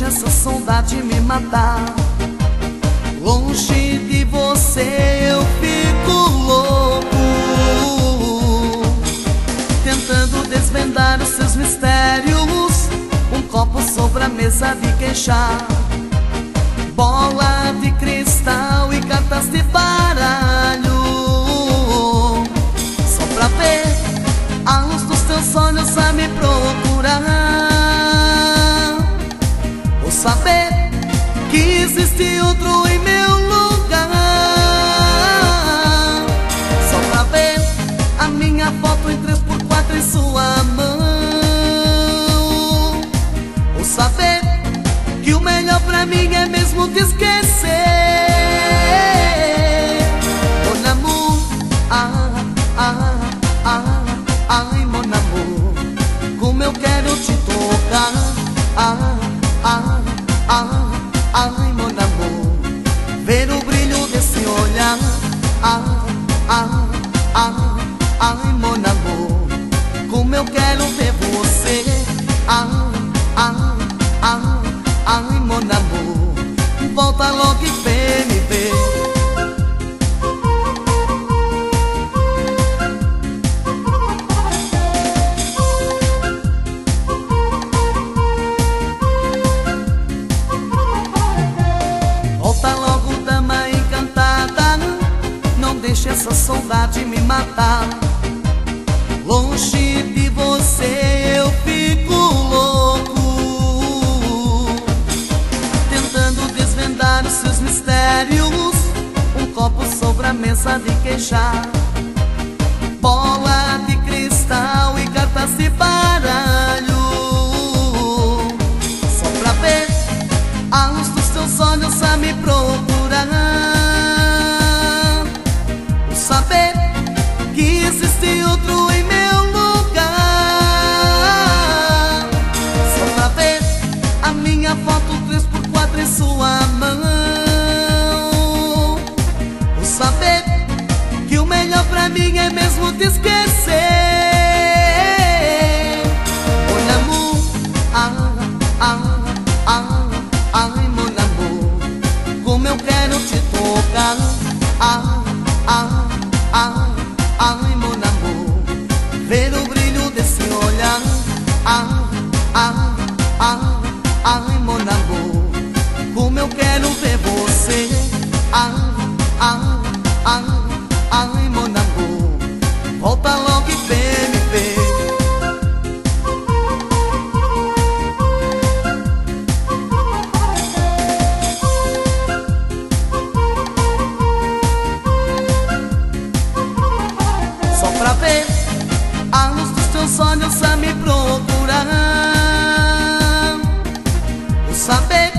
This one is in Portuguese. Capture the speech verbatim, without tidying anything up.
deixe essa saudade me matar. Longe de você eu fico louco, tentando desvendar os seus mistérios. Um copo sobre a mesa de queixar, bola de cristal e cartas de baralho, só pra ver a luz dos teus olhos a me procurar, ou saber que existe outro em meu lugar, só pra ver a minha foto em três por quatro em sua mão, ou saber que o melhor pra mim é mesmo te esquecer. Mon amour, ah, ah, ah, ai mon amour, como eu quero te tocar, ah, ah, ah, ai mon amour, ver o brilho desse olhar, ah, ah, ah, ai mon amour, como eu quero ver você, ah, ah, ah, ai mon amour, volta logo e vem me ver. Volta logo, dama encantada, não deixe essa saudade me matar. Longe de você eu fico louco, tentando desvendar os seus mistérios. Um copo sobre a mesa de queixar, bola de cristal e cartas de baralho, só pra ver a luz dos teus olhos a me procurar, ou saber que existe outro em meu lugar, só pra ver a minha foto três por quatro em sua mão, ou saber que o melhor pra mim é mesmo te esquecer. Mon amour, ah, ah, ah, ai mon amour, como eu quero te tocar, ah, ah, ah, ai mon amour, ver o brilho desse olhar, ah, ah, ah, ai mon amour, como eu quero ver você, ah, ah, ah, ai mon amour, volta logo e vem me ver. Só pra ver a luz dos teus olhos a me procurar, ou saber